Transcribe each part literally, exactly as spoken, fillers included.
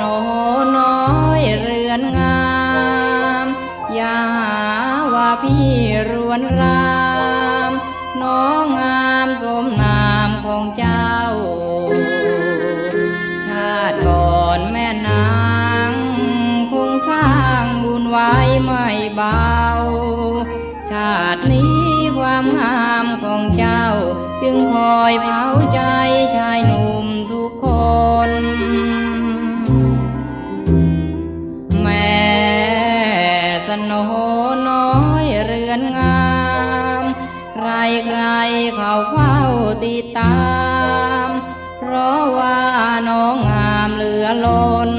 น้อยเรือนงามอย่าหาว่าพี่รวนรามน้องงามสมนามของเจ้าชาติก่อนแม่นางคงสร้างบุญไว้ไม่เบาชาตินี้ความงามของเจ้าจึงคอยเผาใจชายหนุ่มทุกคนแม่สโนน้อยเรือนงามใครใครเขาเฝ้าติดตามเพราะว่าน้องงามเหลือล้น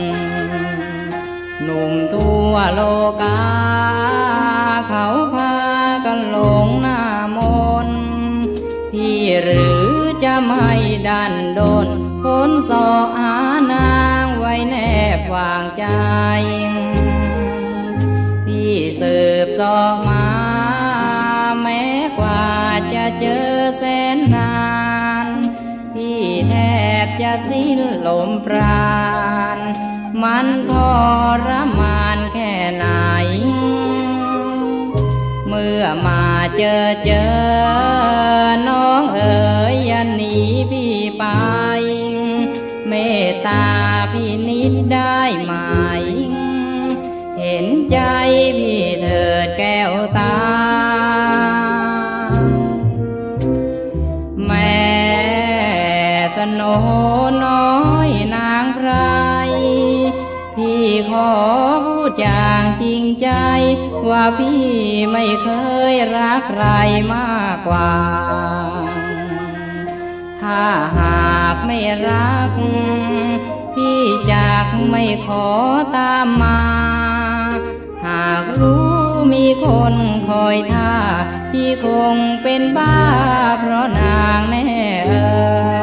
หนุ่มทั่วโลกาเขาพากันหลงหน้ามนพี่หรือจะไม่ดันดนคนสอหานางไว้แนบวางใจพี่สืบสอบมาแม้กว่าจะเจอแสนนานพี่แทบจะสิ้นลมปราณมันทรมานแค่ไหนเมื่อมาเจอเจอน้องเอ๋ยอย่าหนีพี่ไปเมตตาพี่นิดได้ไหมเห็นใจพี่เถิดแก้วตาแม่สโนน้อยนางไพรพี่ขอพูดอย่างจริงใจว่าพี่ไม่เคยรักใครมากกว่าถ้าหากไม่รักพี่จากไม่ขอตามมาหากรู้มีคนคอยท่าพี่คงเป็นบ้าเพราะนางแน่เอ่ย